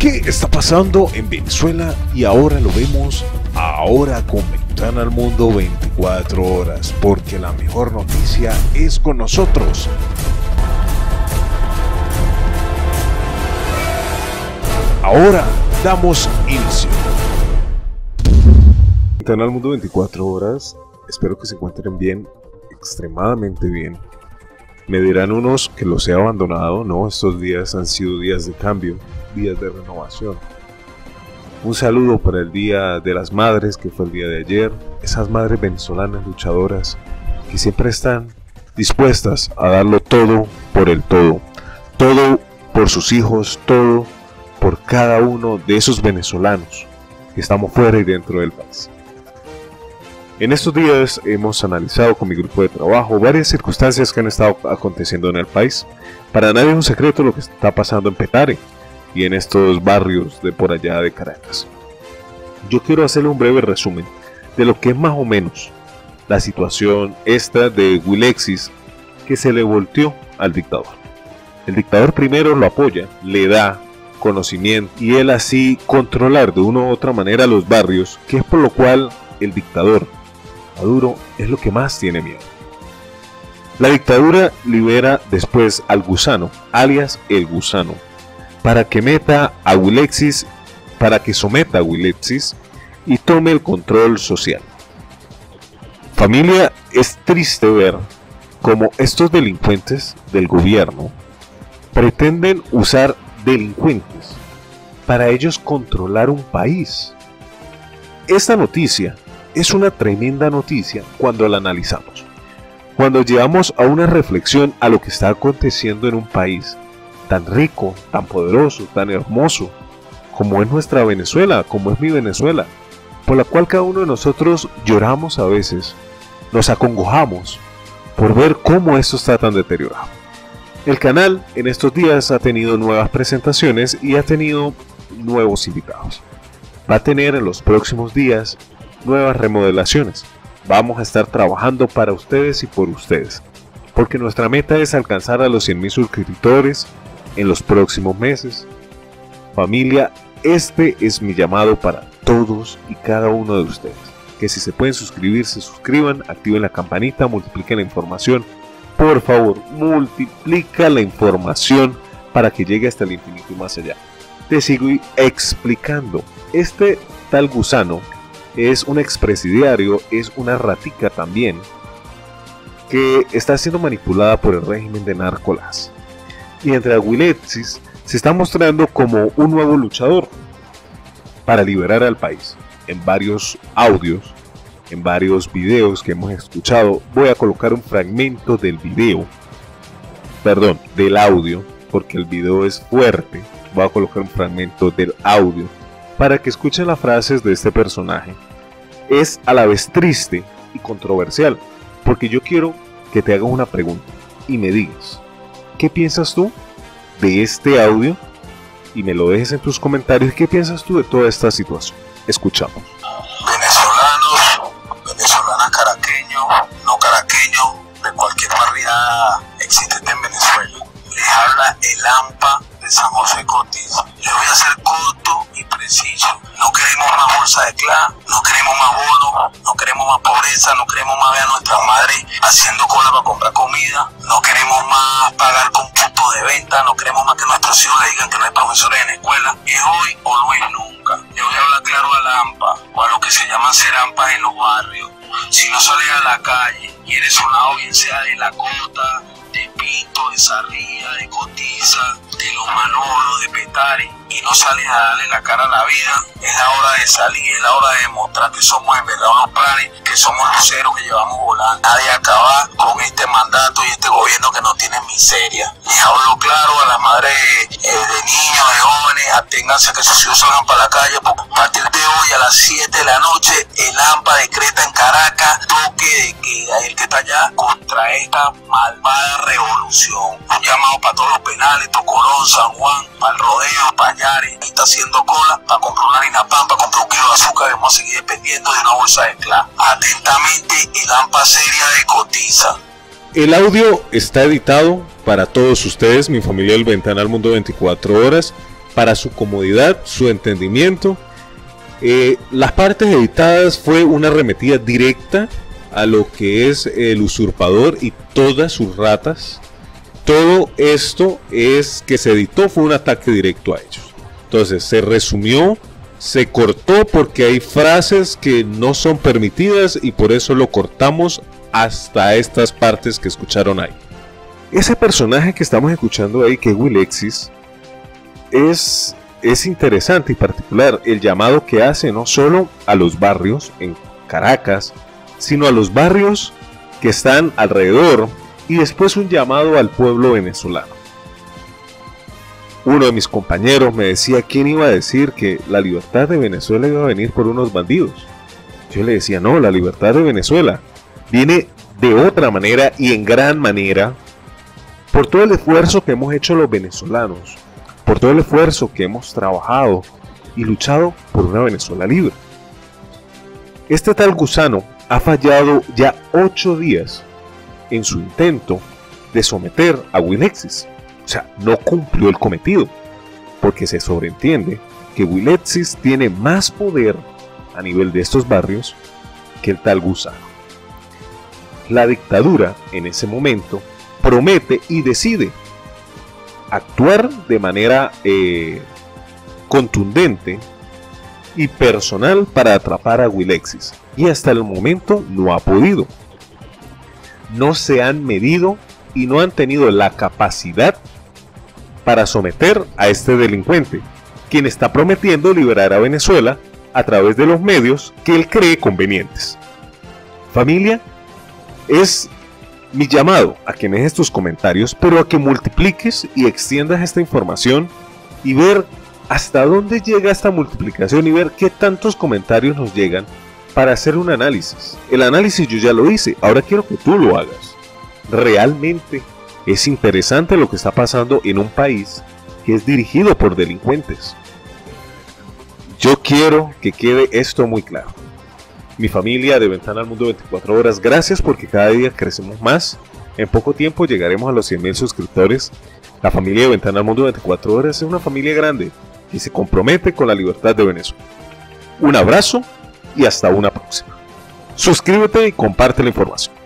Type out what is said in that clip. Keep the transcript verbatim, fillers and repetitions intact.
¿Qué está pasando en Venezuela? Y ahora lo vemos ahora con Ventana al Mundo veinticuatro horas, porque la mejor noticia es con nosotros. Ahora damos inicio. Ventana al Mundo veinticuatro horas, espero que se encuentren bien, extremadamente bien. Me dirán unos que los he abandonado, no, estos días han sido días de cambio, días de renovación. Un saludo para el Día de las Madres, que fue el día de ayer, esas madres venezolanas luchadoras que siempre están dispuestas a darlo todo por el todo, todo por sus hijos, todo por cada uno de esos venezolanos que estamos fuera y dentro del país. En estos días hemos analizado con mi grupo de trabajo varias circunstancias que han estado aconteciendo en el país. Para nadie es un secreto lo que está pasando en Petare y en estos barrios de por allá de Caracas. Yo quiero hacerle un breve resumen de lo que es más o menos la situación esta de Wilexis, que se le volteó al dictador. El dictador primero lo apoya, le da conocimiento y él así controlar de una u otra manera los barrios, que es por lo cual el dictador Maduro es lo que más tiene miedo. La dictadura libera después al gusano, alias el gusano, para que meta a Wilexis, para que someta a Wilexis y tome el control social. Familia, es triste ver cómo estos delincuentes del gobierno pretenden usar delincuentes para ellos controlar un país. Esta noticia es una tremenda noticia cuando la analizamos, cuando llevamos a una reflexión a lo que está aconteciendo en un país tan rico, tan poderoso, tan hermoso, como es nuestra Venezuela, como es mi Venezuela, por la cual cada uno de nosotros lloramos a veces, nos acongojamos por ver cómo esto está tan deteriorado. El canal en estos días ha tenido nuevas presentaciones y ha tenido nuevos invitados. Va a tener en los próximos días nuevas remodelaciones. Vamos a estar trabajando para ustedes y por ustedes, porque nuestra meta es alcanzar a los cien mil suscriptores en los próximos meses. Familia, este es mi llamado para todos y cada uno de ustedes, que si se pueden suscribir, se suscriban, activen la campanita, multipliquen la información. Por favor, multiplica la información para que llegue hasta el infinito y más allá. Te sigo explicando. Este tal gusano es un expresidiario, es una ratica también, que está siendo manipulada por el régimen de Narcolás. Mientras Wilexis se está mostrando como un nuevo luchador para liberar al país. En varios audios, en varios videos que hemos escuchado, voy a colocar un fragmento del video, perdón, del audio, porque el video es fuerte. Voy a colocar un fragmento del audio para que escuchen las frases de este personaje. Es a la vez triste y controversial, porque yo quiero que te hagas una pregunta y me digas, ¿qué piensas tú de este audio? Y me lo dejes en tus comentarios. ¿Qué piensas tú de toda esta situación? Escuchamos. Venezolanos, venezolanas caraqueños, no caraqueños, de cualquier barriada existente en Venezuela. Les habla el AMPA de San José Cotiza. Les voy a ser corto y preciso. No queremos más bolsa de clan, no queremos más bonos, no queremos más pobreza, no queremos más ver a nuestras madres haciendo cola para comprar comida, no queremos más pagar con puntos de venta, no queremos más que nuestros hijos le digan que no hay profesores en la escuela. Es hoy o no es nunca. Les voy a hablar claro al AMPA o a lo que se llaman ser AMPAs en los barrios. Si no sales a la calle y eres un lado, bien sea de La Cota, de Pinto, de Sarría, de Cotiza, de Los Manolos, de Petare, y no sales a darle la cara a la vida, es la hora de salir, es la hora de demostrar que somos en verdad unos planes, que somos luceros que llevamos volando. Nadie acabar con este mandato y este gobierno que nos tiene en miseria. Les hablo claro a las madres eh, de niños, de jóvenes, aténganse que sus hijos salgan para la calle, porque a partir de hoy a las siete de la noche el AMPA decreta en Caracas toque de queda, el que está allá contra esta malvada revolución. Un llamado para todos los penales, Tocorón, San Juan, para el Rodeo, para Yare, y está haciendo cola para comprar una harina pan, para comprar un kilo de azúcar, y vamos a seguir dependiendo de una bolsa de clan. Atentamente, el AMPA seria de Cotiza. El audio está editado para todos ustedes, mi familia del Ventana al Mundo veinticuatro horas. para su comodidad, su entendimiento. Eh, las partes editadas fue una arremetida directa a lo que es el usurpador y todas sus ratas. Todo esto es que se editó fue un ataque directo a ellos. Entonces se resumió, se cortó porque hay frases que no son permitidas y por eso lo cortamos hasta estas partes que escucharon ahí. Ese personaje que estamos escuchando ahí, que es Willexis, es, es interesante y particular el llamado que hace no solo a los barrios en Caracas, sino a los barrios que están alrededor, y después un llamado al pueblo venezolano. Uno de mis compañeros me decía quién iba a decir que la libertad de Venezuela iba a venir por unos bandidos. Yo le decía, no, la libertad de Venezuela viene de otra manera y en gran manera por todo el esfuerzo que hemos hecho los venezolanos, por todo el esfuerzo que hemos trabajado y luchado por una Venezuela libre. Este tal gusano ha fallado ya ocho días en su intento de someter a Willexis. O sea, no cumplió el cometido, porque se sobreentiende que Willexis tiene más poder a nivel de estos barrios que el tal gusano. La dictadura en ese momento promete y decide actuar de manera eh, contundente y personal para atrapar a Willexis, y hasta el momento no ha podido. No se han medido y no han tenido la capacidad para someter a este delincuente, quien está prometiendo liberar a Venezuela a través de los medios que él cree convenientes. Familia, es mi llamado a que me dejes tus comentarios, pero a que multipliques y extiendas esta información y ver hasta dónde llega esta multiplicación y ver qué tantos comentarios nos llegan para hacer un análisis. El análisis yo ya lo hice, ahora quiero que tú lo hagas. Realmente es interesante lo que está pasando en un país que es dirigido por delincuentes. Yo quiero que quede esto muy claro. Mi familia de Ventana al Mundo veinticuatro horas, gracias porque cada día crecemos más. En poco tiempo llegaremos a los cien mil suscriptores. La familia de Ventana al Mundo veinticuatro horas es una familia grande y se compromete con la libertad de Venezuela. Un abrazo y hasta una próxima. Suscríbete y comparte la información.